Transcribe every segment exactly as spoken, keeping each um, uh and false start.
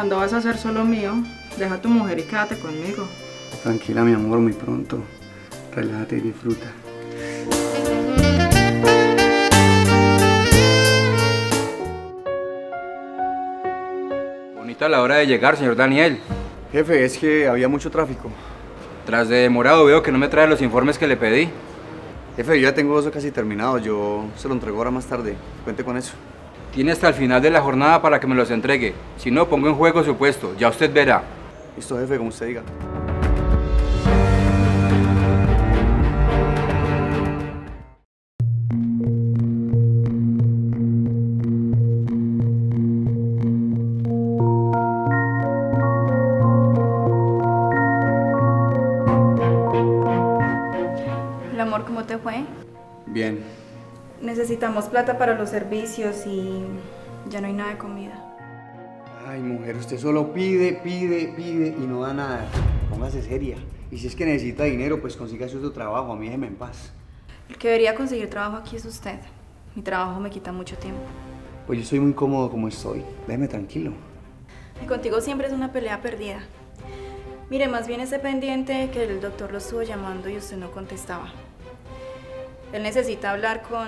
Cuando vas a ser solo mío, deja a tu mujer y quédate conmigo. Tranquila, mi amor, muy pronto. Relájate y disfruta. Bonita la hora de llegar, señor Daniel. Jefe, es que había mucho tráfico. Tras de demorado veo que no me trae los informes que le pedí. Jefe, yo ya tengo eso casi terminado. Yo se lo entrego ahora más tarde. Cuente con eso. Tiene hasta el final de la jornada para que me los entregue. Si no, pongo en juego su puesto. Ya usted verá. Listo, jefe, como usted diga. Hola, amor, ¿cómo te fue? Bien. Necesitamos plata para los servicios y ya no hay nada de comida. Ay, mujer, usted solo pide, pide, pide y no da nada. Póngase seria. Y si es que necesita dinero, pues consígase otro trabajo. A mí déjeme en paz. El que debería conseguir trabajo aquí es usted. Mi trabajo me quita mucho tiempo. Pues yo estoy muy cómodo como estoy. Déjeme tranquilo. Y contigo siempre es una pelea perdida. Mire, más bien esté pendiente que el doctor lo estuvo llamando y usted no contestaba. Él necesita hablar con...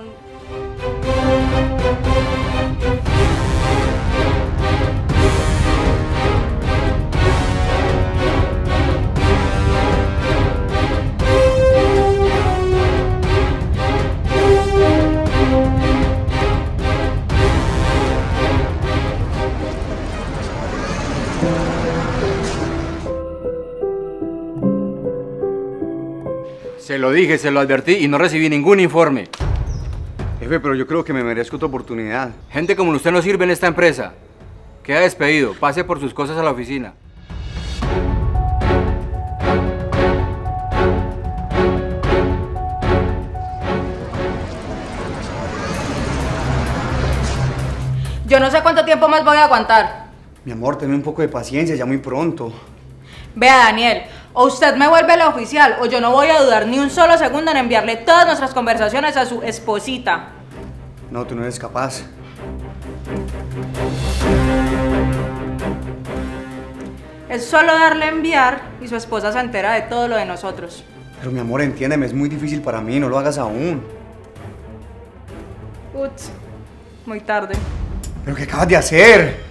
Se lo dije, se lo advertí y no recibí ningún informe. Jefe, pero yo creo que me merezco otra oportunidad. Gente como usted no sirve en esta empresa. Queda despedido. Pase por sus cosas a la oficina. Yo no sé cuánto tiempo más voy a aguantar. Mi amor, tenme un poco de paciencia, ya muy pronto. Vea, Daniel, o usted me vuelve la oficial o yo no voy a dudar ni un solo segundo en enviarle todas nuestras conversaciones a su esposita. No, tú no eres capaz. Es solo darle a enviar y su esposa se entera de todo lo de nosotros. Pero mi amor, entiéndeme, es muy difícil para mí, no lo hagas aún. Uts, muy tarde. ¿Pero qué acabas de hacer?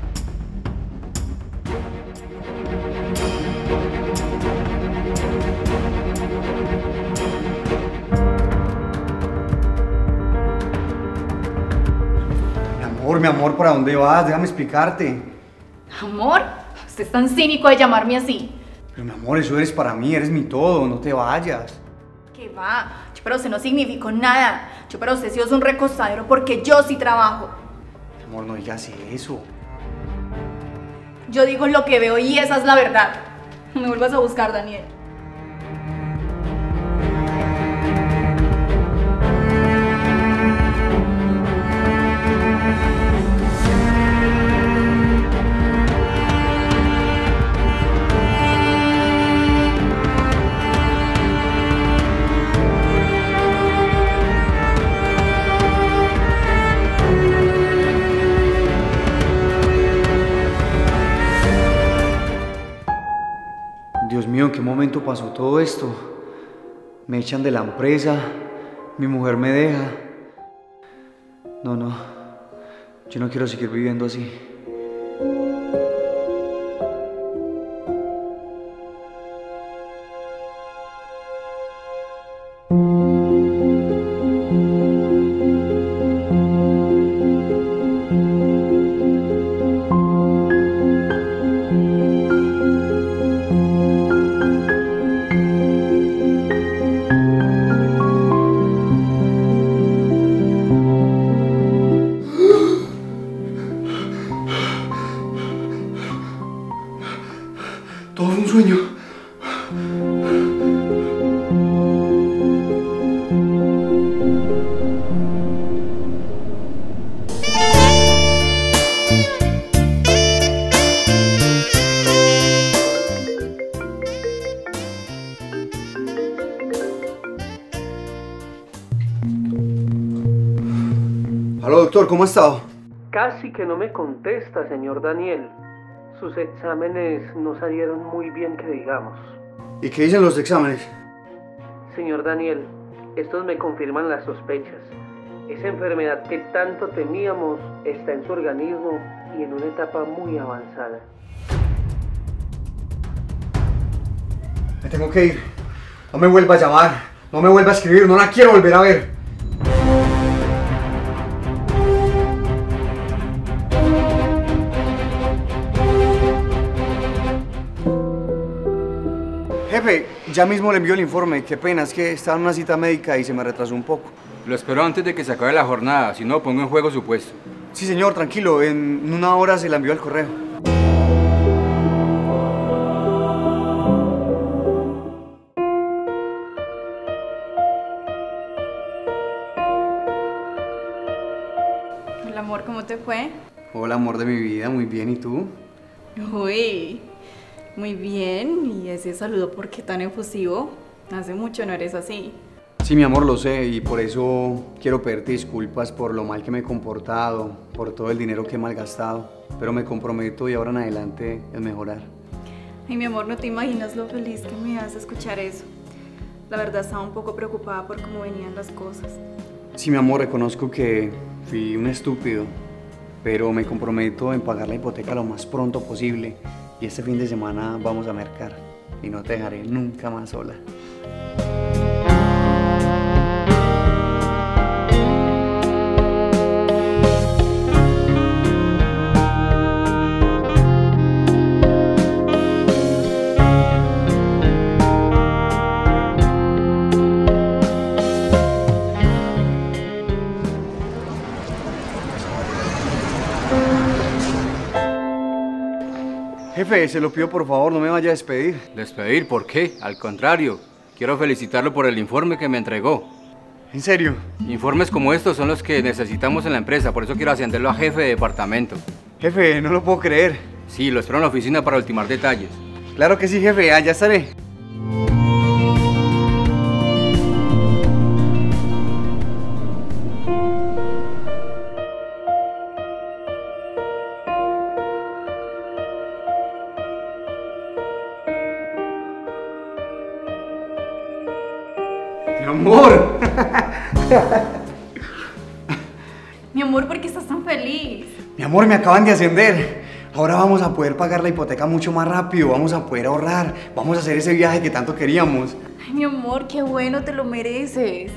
Mi amor, mi amor, ¿para dónde vas? Déjame explicarte. Amor, usted es tan cínico de llamarme así. Pero mi amor, eso eres para mí, eres mi todo, no te vayas. ¿Qué va? Yo para usted no significó nada. Yo para usted sí es un recostadero porque yo sí trabajo. Mi amor, no digas eso. Yo digo lo que veo y esa es la verdad. No me vuelvas a buscar, Daniel. Dios mío, ¿en qué momento pasó todo esto? Me echan de la empresa, mi mujer me deja. No, no, yo no quiero seguir viviendo así. Todo fue un sueño. Aló, doctor, ¿cómo ha estado? Casi que no me contesta, señor Daniel. Sus exámenes no salieron muy bien, que digamos. ¿Y qué dicen los exámenes? Señor Daniel, estos me confirman las sospechas. Esa enfermedad que tanto temíamos está en su organismo y en una etapa muy avanzada. Me tengo que ir. No me vuelva a llamar. No me vuelva a escribir. No la quiero volver a ver. Jefe, ya mismo le envío el informe. Qué pena, es que estaba en una cita médica y se me retrasó un poco. Lo espero antes de que se acabe la jornada, si no pongo en juego su puesto. Sí, señor, tranquilo. En una hora se la envío al correo. Hola, amor, ¿cómo te fue? Hola, amor de mi vida. Muy bien, ¿y tú? Uy, muy bien. ¿Y ese saludo por qué tan efusivo? Hace mucho no eres así. Sí, mi amor, lo sé, y por eso quiero pedirte disculpas por lo mal que me he comportado, por todo el dinero que he malgastado, pero me comprometo y ahora en adelante es mejorar. Ay, mi amor, no te imaginas lo feliz que me hace escuchar eso. La verdad estaba un poco preocupada por cómo venían las cosas. Sí, mi amor, reconozco que fui un estúpido, pero me comprometo en pagar la hipoteca lo más pronto posible y este fin de semana vamos a mercar y no te dejaré nunca más sola. Jefe, se lo pido por favor, no me vaya a despedir. ¿Despedir? ¿Por qué? Al contrario, quiero felicitarlo por el informe que me entregó. ¿En serio? Informes como estos son los que necesitamos en la empresa, por eso quiero ascenderlo a jefe de departamento. Jefe, no lo puedo creer. Sí, lo espero en la oficina para ultimar detalles. Claro que sí, jefe, allá estaré. ¡Mi amor! Mi amor, ¿por qué estás tan feliz? Mi amor, me acaban de ascender. Ahora vamos a poder pagar la hipoteca mucho más rápido, vamos a poder ahorrar, vamos a hacer ese viaje que tanto queríamos. Ay, mi amor, qué bueno, te lo mereces.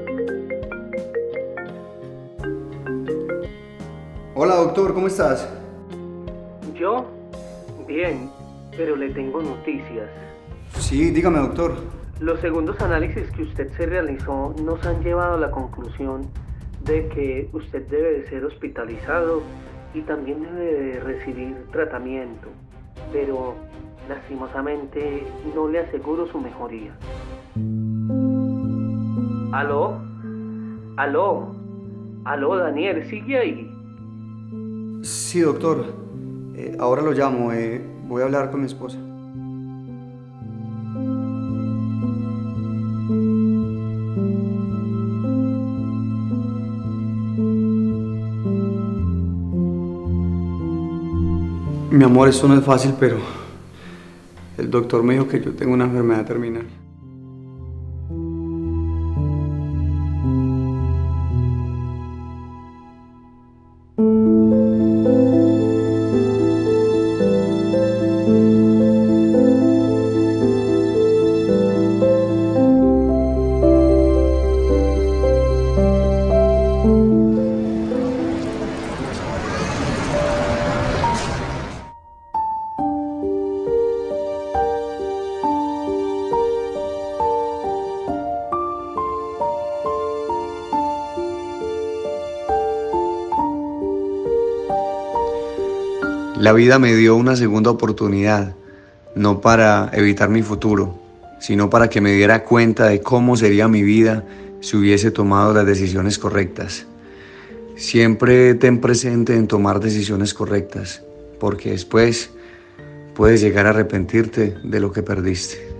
Hola, doctor, ¿cómo estás? ¿Yo? Bien, pero le tengo noticias. Sí, dígame, doctor. Los segundos análisis que usted se realizó nos han llevado a la conclusión de que usted debe de ser hospitalizado y también debe de recibir tratamiento, pero lastimosamente no le aseguro su mejoría. ¿Aló? ¿Aló? ¿Aló, Daniel? ¿Sigue ahí? Sí, doctor. Eh, ahora lo llamo, eh, voy a hablar con mi esposa. Mi amor, esto no es fácil, pero el doctor me dijo que yo tengo una enfermedad terminal. La vida me dio una segunda oportunidad, no para evitar mi futuro, sino para que me diera cuenta de cómo sería mi vida si hubiese tomado las decisiones correctas. Siempre ten presente en tomar decisiones correctas, porque después puedes llegar a arrepentirte de lo que perdiste.